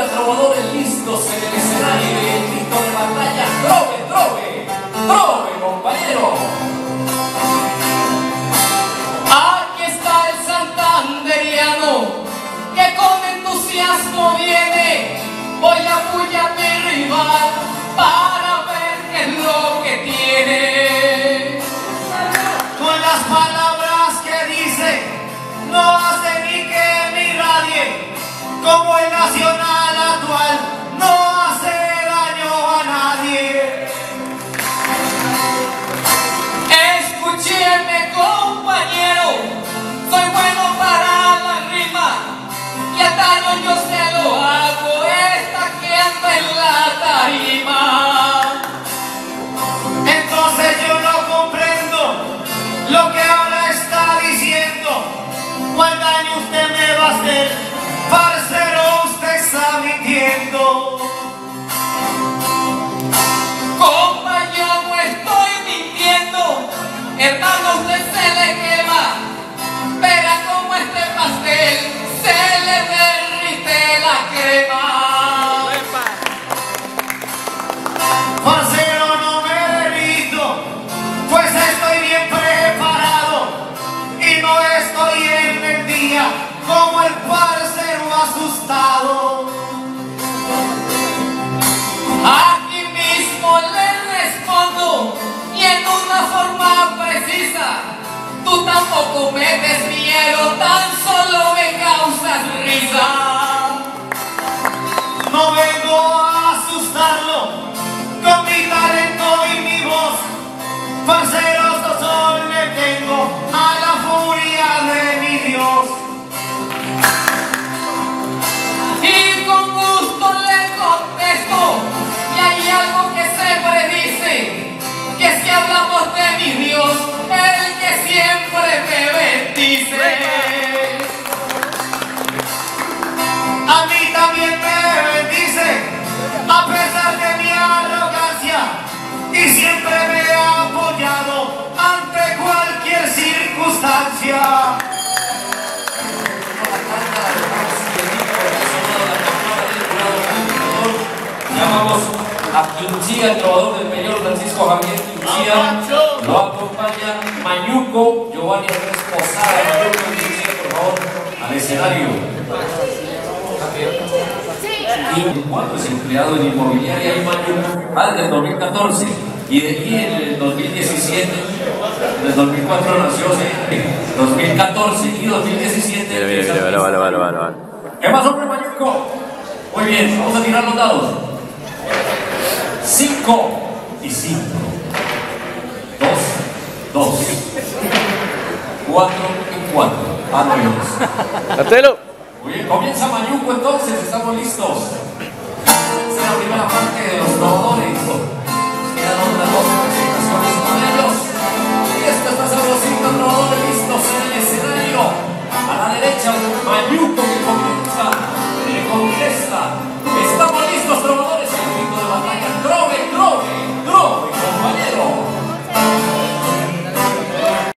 de trovadores listos en el escenario y el grito de batalla. ¡Trove, trove! ¡Trove, compañero! Aquí está el santanderiano que con entusiasmo viene. Voy a pullar a mi rival para ver qué es lo que tiene. Con las palabras que dice no hace ni que me irradie, como el nacional actual no hace daño a nadie. Escúcheme, compañero, soy bueno para la rima y el daño yo se lo hago esta que anda en la tarima. Entonces yo no comprendo lo que ahora está diciendo. ¿Cuál daño usted me va a hacer? Parcero, usted está mintiendo. Compa, yo no estoy mintiendo. Hermano, usted se le quema. Verá como este pastel se le derrite la crema. Parcero, no me derrito, pues estoy bien preparado y no estoy en el día como el parcero asustado. Aquí mismo le respondo y en una forma precisa. Tú tampoco metes miedo, tan solo me causas risa. No vengo a asustarlo con mi talento y mi voz. Parceros, solo le tengo a la furia de mi Dios. Y con gusto le contesto, y hay algo que se predice, que si hablamos de mi Dios, el que siempre me bendice. A mí también me bendice, a pesar de mi arrogancia, y siempre me ha apoyado ante cualquier circunstancia. Llamamos a Quinchía, el trovador del mayor Francisco Javier Quinchía. Lo acompaña Mañuco, Giovanni Andrés Posada. Mañuco y Quinchía, por favor, al escenario. Y cuando es empleado en inmobiliaria y Mañuco, desde el 2014. Y de aquí en el 2017, en el 2004 nació, 2014 y 2017. Vale. ¿Qué más, hombre, Mañuco? Muy bien, vamos a tirar los dados. 5 y 5. 2, 2. 4 y 4. ¡Atelo! Muy bien, comienza Mañuco entonces, estamos listos. Esta es la primera parte de los trovadores. Quedan otras dos presentaciones con ellos. Y esto está sabrosito, trovadores listos en el escenario.